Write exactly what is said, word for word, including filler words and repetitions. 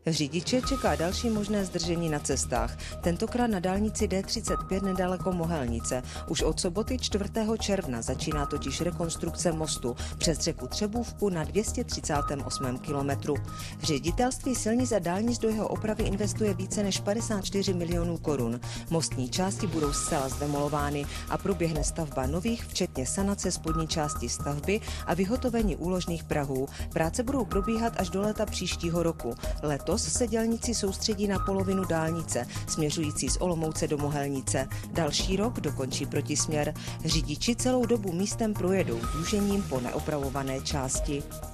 Řidiče čeká další možné zdržení na cestách. Tentokrát na dálnici D třicet pět nedaleko Mohelnice. Už od soboty čtvrtého června začíná totiž rekonstrukce mostu přes řeku Třebůvku na dvě stě třicátém osmém kilometru. Ředitelství silnic a dálnic do jeho opravy investuje více než padesát čtyři milionů korun. Mostní části budou zcela zdemolovány a proběhne stavba nových, včetně sanace spodní části stavby a vyhotovení úložných prahů. Práce budou probíhat až do léta příštího roku. Letos se dělníci soustředí na polovinu dálnice, směřující z Olomouce do Mohelnice. Další rok dokončí protisměr. Řidiči celou dobu místem projedou zúžením po neopravované části.